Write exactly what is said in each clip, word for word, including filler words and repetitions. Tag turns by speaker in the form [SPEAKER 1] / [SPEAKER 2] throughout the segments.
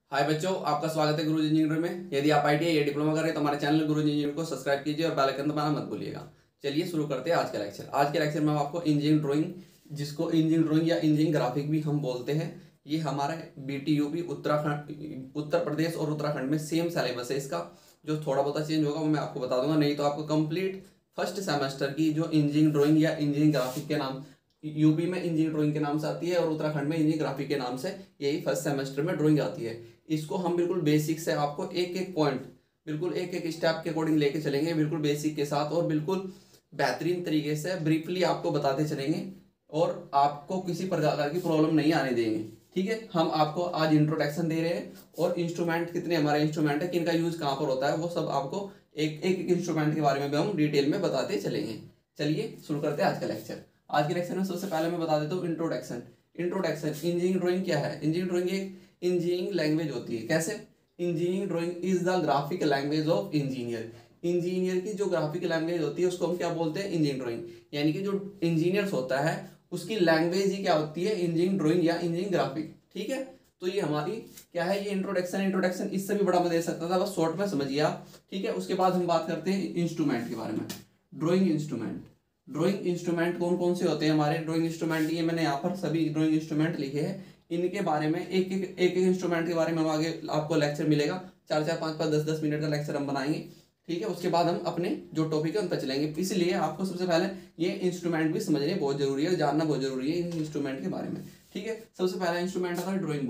[SPEAKER 1] हाय बच्चों, आपका स्वागत है गुरुजी इंजीनियर में। यदि आप आईटीआई या डिप्लोमा कर रहे हैं तो हमारे चैनल गुरुजी इंजीनियर को सब्सक्राइब कीजिए और बेल आइकन दबाना मत भूलिएगा। चलिए शुरू करते हैं आज का लेक्चर। आज के लेक्चर में हम आपको इंजीनियरिंग ड्राइंग, जिसको इंजीनियरिंग ड्राइंग या इंजीनियरिंग ग्राफिक भी हम बोलते हैं, ये हमारे बीटीयूपी उत्तराखंड उत्तर प्रदेश और उत्तराखंड में सेम सिलेबस है। इसका जो थोड़ा बहुत चेंज होगा वो मैं आपको बता दूंगा, नहीं तो आपको कंप्लीट फर्स्ट सेमेस्टर की जो इंजीनियरिंग ड्राइंग या इंजीनियरिंग ग्राफिक के नाम यूपी में इंजीनियरिंग ड्राइंग के नाम से आती है और उत्तराखंड में इंजीनियरिंग ग्राफिक के नाम से यही फर्स्ट सेमेस्टर में ड्राइंग आती है। इसको हम बिल्कुल बेसिक से आपको एक एक पॉइंट बिल्कुल एक एक स्टेप के अकॉर्डिंग लेके चलेंगे, बिल्कुल बेसिक के साथ और बिल्कुल बेहतरीन तरीके से ब्रीफली आपको बताते चलेंगे और आपको किसी प्रकार की प्रॉब्लम नहीं आने देंगे। ठीक है, हम आपको आज इंट्रोडक्शन दे रहे हैं और इंस्ट्रूमेंट कितने हमारे इंस्ट्रूमेंट है, किनका यूज कहाँ पर होता है, वो सब आपको एक एक एक इंस्ट्रूमेंट के बारे में भी हम डिटेल में बताते चलेंगे। चलिए शुरू करते हैं आज का लेक्चर। आज के लेक्चर में सबसे पहले मैं बता देता हूँ इंट्रोडक्शन। इंट्रोडक्शन इंजीनियरिंग ड्राइंग क्या है। इंजीनियरिंग ड्राइंग एक इंजीनियरिंग लैंग्वेज होती है। कैसे? Engineering drawing is the graphic language of engineer. Engineer की जो ग्राफिक लैंग्वेज होती है उसको हम क्या बोलते हैं? Engineering drawing. यानी कि जो इंजीनियर्स होता है उसकी लैंग्वेज ही क्या होती है? इंजीनियरिंग ड्राइंग या इंजीनियरिंग ग्राफिक। ठीक है, तो ये हमारी क्या है, ये इंट्रोडक्शन। इंट्रोडक्शन इससे भी बड़ा मैं दे सकता था, बस शॉर्ट में समझिए आप। ठीक है, उसके बाद हम बात करते हैं इंस्ट्रूमेंट के बारे में। Drawing instrument. ड्राइंग इंस्ट्रूमेंट कौन कौन से होते हैं हमारे ड्राइंग इंस्ट्रूमेंट? ये मैंने यहाँ पर सभी ड्राइंग इंस्ट्रूमेंट लिखे हैं। इनके बारे में एक एक एक एक इंस्ट्रूमेंट के बारे में हम आगे आपको लेक्चर मिलेगा। चार चार पाँच पाँच दस दस मिनट का लेक्चर हम बनाएंगे। ठीक है, उसके बाद हम अपने जो टॉपिक है उन पर चलेंगे। इसलिए आपको सबसे पहले ये इंस्ट्रूमेंट भी समझने बहुत जरूरी है, जानना बहुत जरूरी है इन इंस्ट्रूमेंट के बारे में। ठीक है, सबसे पहला इंस्ट्रूमेंट है ड्राइंग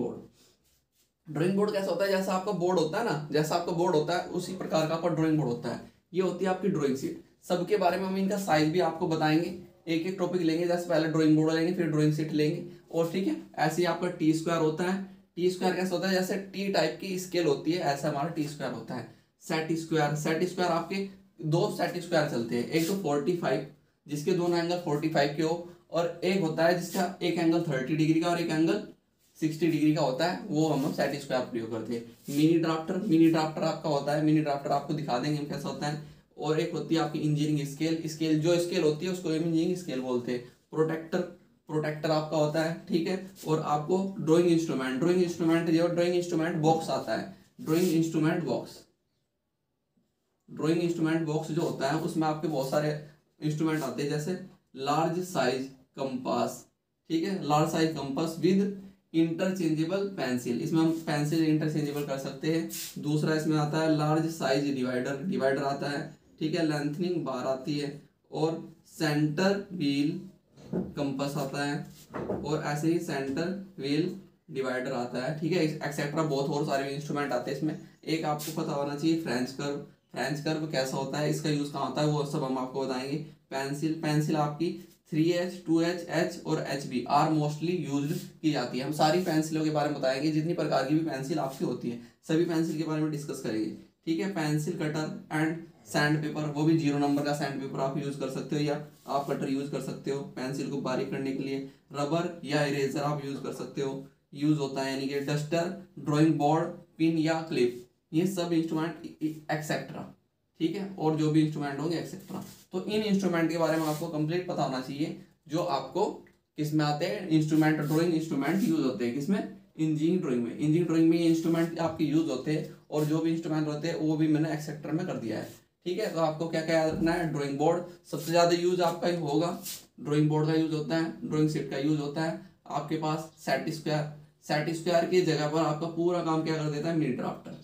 [SPEAKER 1] बोर्ड। ड्राइंग बोर्ड कैसा होता है? जैसा आपका बोर्ड होता है ना, जैसा आपका बोर्ड होता है उसी प्रकार का आपका ड्राइंग बोर्ड होता है। ये होती है आपकी ड्राइंग शीट। सबके बारे में हम इनका साइज भी आपको बताएंगे, एक एक टॉपिक लेंगे। जैसे पहले ड्राइंग बोर्ड लेंगे, फिर ड्राइंग शीट लेंगे। और ठीक है, ऐसे ही आपका टी स्क्वायर होता है। टी स्क्वायर कैसा होता है? जैसे टी टाइप की स्केल होती है, ऐसा हमारा टी स्क्वायर होता है। Set square. सेट स्क्वायर आपके दो सेट स्क्वायर चलते हैं, एक तो फोर्टी फाइव जिसके दोनों एंगल फोर्टी फाइव के हो, और एक होता है जिसका एक एंगल थर्टी डिग्री का और एक एंगल सिक्सटी डिग्री का होता है, वो हम सेट स्क्वायर प्रयोग करते हैं। Mini drafter. मिनी ड्राफ्टर आपका होता है, मिनी ड्राफ्टर आपको दिखा देंगे हम कैसा होता है। और एक होती है आपकी इंजीनियरिंग स्केल। स्केल जो स्केल होती है उसको इंजीनियरिंग स्केल बोलते हैं। प्रोटेक्टर। प्रोटेक्टर आपका होता है। ठीक है, और आपको ड्राइंग इंस्ट्रूमेंट। ड्राइंग इंस्ट्रूमेंट जो ड्राइंग इंस्ट्रूमेंट बॉक्स आता है, drawing instrument box. Drawing instrument box जो होता है उसमें आपके बहुत सारे इंस्ट्रूमेंट आते हैं, जैसे लार्ज साइज कंपास। ठीक है, large size compass with interchangeable pencil. इसमें हम पेंसिल इंटरचेंजेबल कर सकते हैं। दूसरा इसमें आता है लार्ज साइज डिवाइडर। डिवाइडर आता है। ठीक है, लेंथनिंग बार आती है और सेंटर व्हील कंपास आता है और ऐसे ही सेंटर व्हील डिवाइडर आता है। ठीक है, एक्सेट्रा बहुत और सारे इंस्ट्रूमेंट आते हैं इसमें। एक आपको पता होना चाहिए फ्रेंच कर्व। फ्रेंच कर्व कैसा होता है, इसका यूज कहाँ होता है, वो सब हम आपको बताएंगे। पेंसिल। पेंसिल आपकी three H, two H, H और H B are mostly use की जाती है। हम सारी पेंसिलों के बारे में बताएंगे, जितनी प्रकार की भी पेंसिल आपकी होती है सभी पेंसिल के बारे में डिस्कस करेंगे। ठीक है, pencil cutter and sand paper, वो भी जीरो नंबर का सैंड पेपर आप यूज कर सकते हो या आप कटर यूज कर सकते हो पेंसिल को बारीक करने के लिए। रबर या इरेजर आप यूज कर सकते हो, यूज होता है। यानी कि डस्टर, ड्राइंग बोर्ड, पिन या क्लिप, ये सब इंस्ट्रूमेंट एक्सेट्रा। ठीक है, और जो भी इंस्ट्रूमेंट होंगे एक्सेट्रा। तो इन इंस्ट्रूमेंट के बारे में आपको कंप्लीट पता होना चाहिए, जो आपको किस में आते हैं। इंस्ट्रूमेंट, ड्राइंग इंस्ट्रूमेंट यूज होते हैं किसमें? इंजीनियरिंग ड्राइंग में। इंजीनियरिंग ड्राइंग में ये इंस्ट्रूमेंट आपके यूज होते हैं और जो भी इंस्ट्रूमेंट होते हैं वो भी मैंने एक्सेक्टर में कर दिया है। ठीक है, तो आपको क्या क्या याद रखना है? ड्राइंग बोर्ड सबसे ज्यादा यूज आपका ही होगा। ड्राइंग बोर्ड का यूज होता है, ड्राइंग शीट का यूज होता है। आपके पास सेट स्क्वायर। सेट स्क्वायर की जगह पर आपका पूरा काम क्या कर देता है? Mini drafter.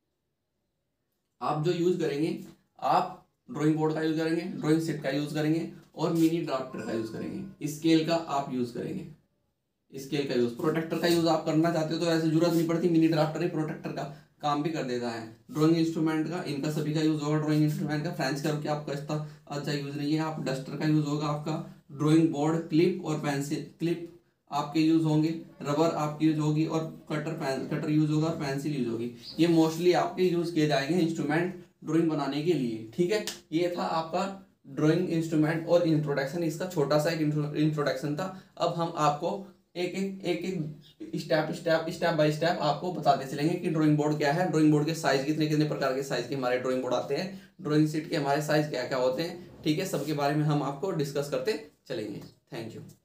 [SPEAKER 1] आप जो यूज करेंगे, आप ड्राइंग बोर्ड का यूज करेंगे, ड्राइंग शीट का यूज करेंगे और मिनी ड्राफ्टर का यूज करेंगे। स्केल का आप यूज करेंगे, स्केल का यूज। प्रोटेक्टर का यूज आप करना चाहते हो तो ऐसे जरूरत नहीं पड़ती, मिनी ड्राफ्टर ही प्रोटेक्टर का काम भी कर देता है। ड्राइंग इंस्ट्रूमेंट का, इनका सभी का यूज होगा। ड्राइंग इंस्ट्रूमेंट का फ्रेंच कर्व के आपका इतना अच्छा यूज नहीं है। आप डस्टर का यूज होगा आपका। ड्राइंग बोर्ड, क्लिप और पेंसिल। क्लिप आपके यूज होंगे, रबर आपकी यूज होगी और कटर कटर यूज होगा और पेंसिल यूज होगी। ये मोस्टली आपके यूज किए जाएंगे इंस्ट्रूमेंट ड्राइंग बनाने के लिए। ठीक है, ये था आपका ड्राइंग इंस्ट्रूमेंट और इंट्रोडक्शन। इसका छोटा सा एक इंट्रोडक्शन था। अब हम आपको एक एक एक एक step step step by step आपको बताते चलेंगे कि ड्राइंग बोर्ड क्या है, ड्राइंग बोर्ड के साइज कितने कितने प्रकार के साइज के हमारे ड्राइंग बोर्ड आते हैं, ड्राइंग शीट के हमारे साइज क्या क्या होते हैं। ठीक है, सबके बारे में हम आपको डिस्कस करते चलेंगे। Thank you.